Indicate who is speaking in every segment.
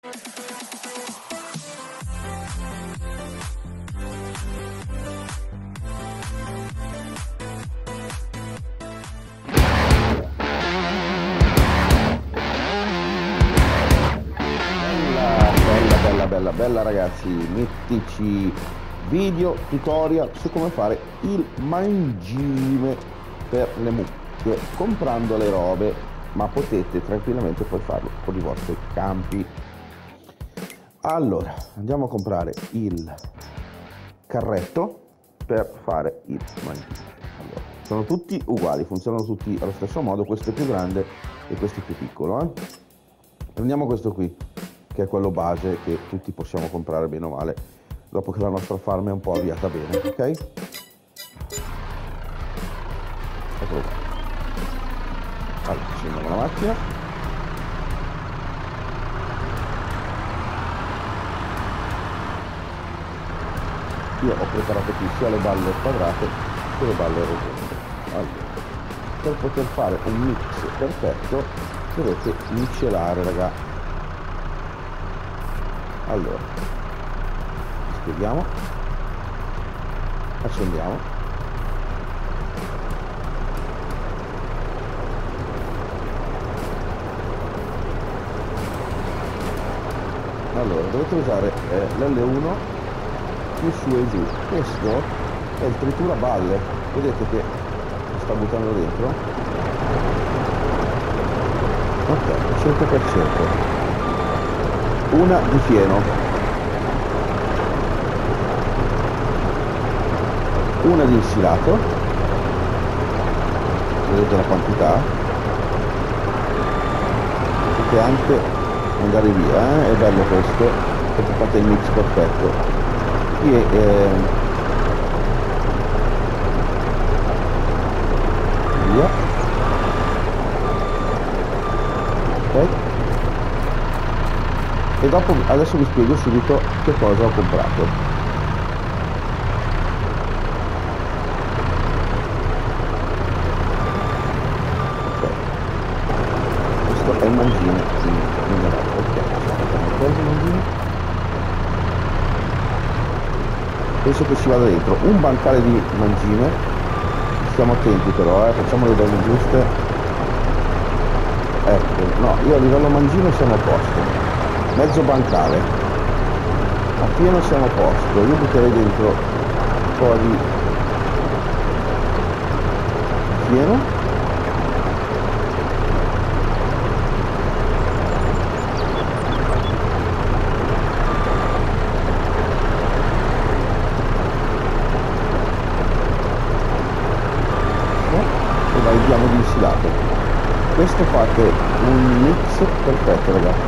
Speaker 1: Bella ragazzi, mettici video tutorial su come fare il mangime per le mucche comprando le robe, ma potete tranquillamente poi farlo con i vostri campi. Allora andiamo a comprare il carretto per fare il mangime. Allora, sono tutti uguali, funzionano tutti allo stesso modo, questo è più grande e questo è più piccolo. Prendiamo questo qui, che è quello base che tutti possiamo comprare bene o male dopo che la nostra farm è un po' avviata bene, ok? Eccolo qua. Allora, accendiamo la macchina. Io ho preparato qui sia le balle quadrate che le balle rotonde. Allora, per poter fare un mix perfetto dovete miscelare, raga. Allora, spieghiamo, accendiamo, allora dovete usare l'L1 più su e giù. Questo è il tritura balle, vedete che sta buttando dentro, ok, 100%. Una di fieno, una di insilato, vedete la quantità, potete anche andare via, è bello questo, perché fate il mix perfetto. E via, ok. E dopo adesso vi spiego subito che cosa ho comprato. Ok, questo è il mangime minerale. Penso che ci vada dentro un bancale di mangime, stiamo attenti però, facciamo le dose giuste. Ecco, no, io a livello mangime siamo a posto. Mezzo bancale a pieno siamo a posto. Io butterei dentro un po' di pieno, e vai diamo di insilato. Questo fate un mix perfetto, ragazzi.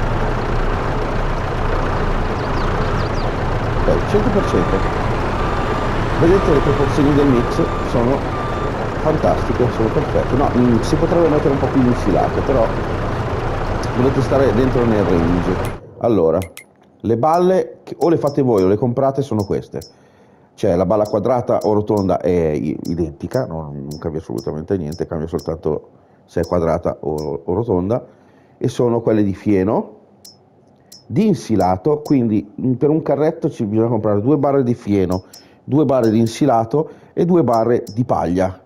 Speaker 1: 100%. Vedete le proporzioni del mix sono fantastiche, sono perfette. No, si potrebbe mettere un po' più insilato, però dovete stare dentro nel range. Allora, le balle o le fate voi o le comprate sono queste. Cioè la balla quadrata o rotonda è identica, non cambia assolutamente niente, cambia soltanto se è quadrata o rotonda, e sono quelle di fieno, di insilato. Quindi per un carretto ci bisogna comprare 2 barre di fieno, 2 barre di insilato e 2 barre di paglia.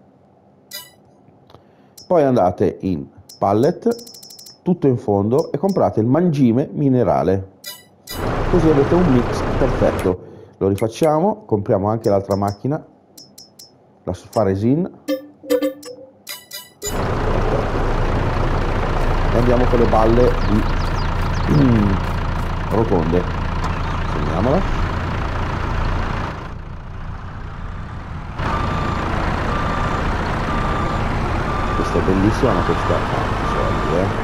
Speaker 1: Poi andate in pallet, tutto in fondo, e comprate il mangime minerale, così avete un mix perfetto. Lo rifacciamo, compriamo anche l'altra macchina, la Faresin, e andiamo con le balle di rotonde. Segniamola. Questa è bellissima, ma questa ha soldi,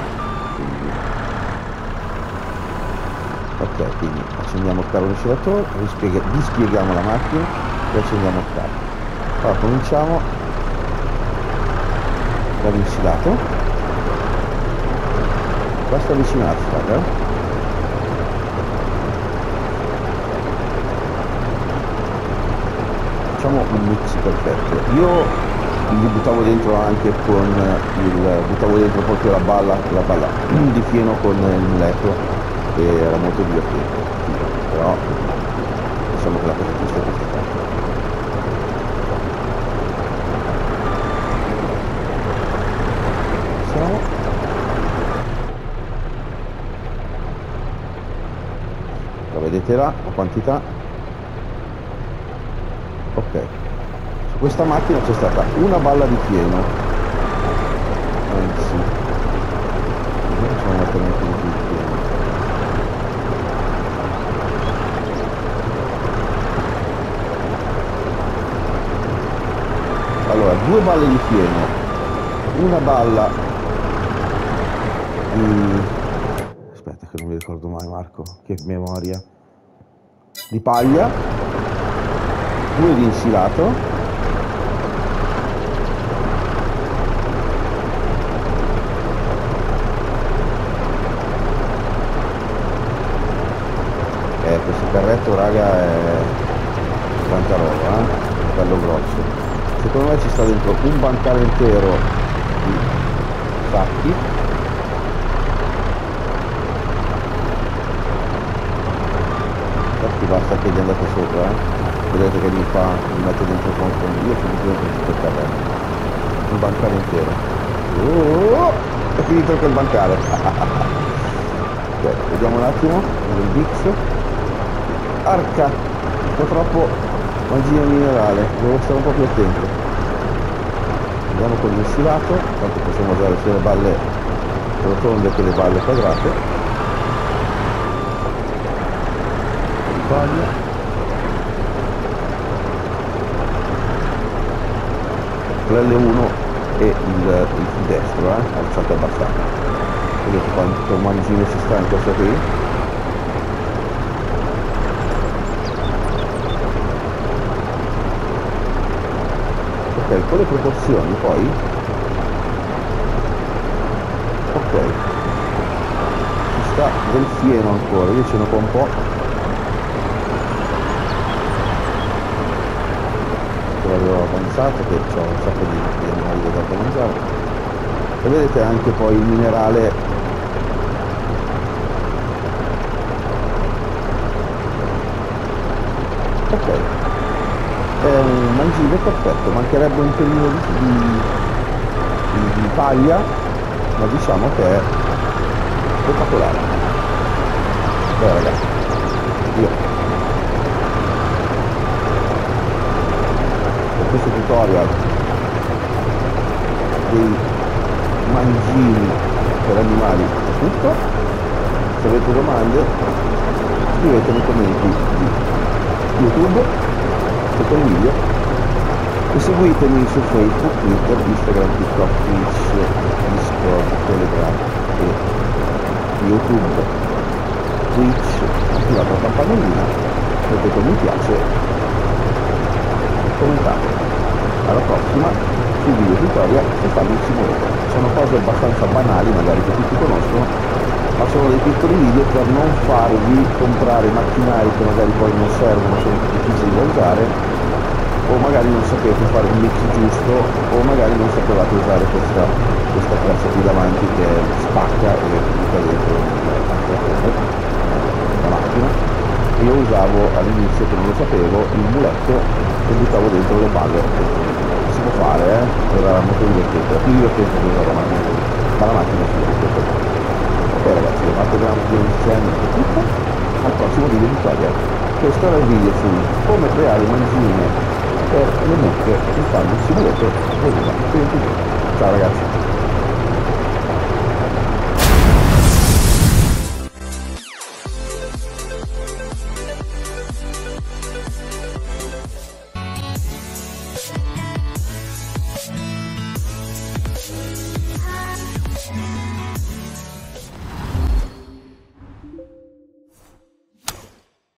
Speaker 1: ok, quindi accendiamo il carro riscaldatore, dispieghiamo la macchina e accendiamo il carro. Allora cominciamo dall'insilato, basta avvicinarsi, raga. Facciamo un mix perfetto. Io li buttavo dentro anche con buttavo dentro proprio la balla di fieno con il muletto, e era molto divertente, però diciamo che la cosa giusta è questa qua. La vedete là, la quantità. Ok, su questa macchina c'è stata una balla di fieno, anzi facciamo mettere anche di più il fieno. Allora, due balle di fieno, una balla di... aspetta che non mi ricordo mai, Marco, che memoria, di paglia, due di insilato, questo carretto raga è tanta roba, bello grosso. Secondo me ci sta dentro un bancale intero di sacchi, infatti basta che gli andate sopra, vedete che mi mette dentro il conto, io sono dentro tutto il carretto, un bancale intero. È finito quel bancale. Ok, vediamo un attimo il Bix. Arca, un po' troppo mangino minerale, devo stare un po' più attento. Andiamo con l'insilato, tanto possiamo usare sia le balle rotonde che le balle quadrate. Paglia. L'L1 e il destro, alzate e abbassate. Vedete quanto mangino ci sta in questo qui? Ok, con le proporzioni poi, ok, ci sta del fieno ancora, io ce n'ho qua un po', che l'avevo avanzato, che ho un sacco di animali da mangiare, e vedete anche poi il minerale, ok. È un mangime perfetto, mancherebbe un pelino di paglia, ma diciamo che è spettacolare. Beh ragazzi, io per questo tutorial dei mangimi per animali è tutto. Se avete domande scrivete nei commenti di YouTube sotto il video e seguitemi su Facebook, Twitter, Instagram, TikTok, Twitch, Discord, Telegram e YouTube, Twitch, attivate la campanellina, mettete un mi piace, commentate. Alla prossima sui video tutorial e Farming Simulator. Sono cose abbastanza banali, magari che tutti conoscono, ma sono dei piccoli video per non farvi comprare macchinari che magari poi non servono, sono difficili da usare, o magari non sapete fare un mix giusto, o magari non sapevate usare questa classe qui davanti che spacca e butta dentro la macchina. Io usavo all'inizio, che non lo sapevo, il muletto che buttavo dentro le balle. Si può fare, era molto divertente, era più divertente che usare la macchina, ma la macchina si divertente. Ok ragazzi, fatto grande insieme è tutto, al prossimo video tutorial. Questo era il video su come creare mangime per le mucche in Farming Simulator 2022. Ciao ragazzi!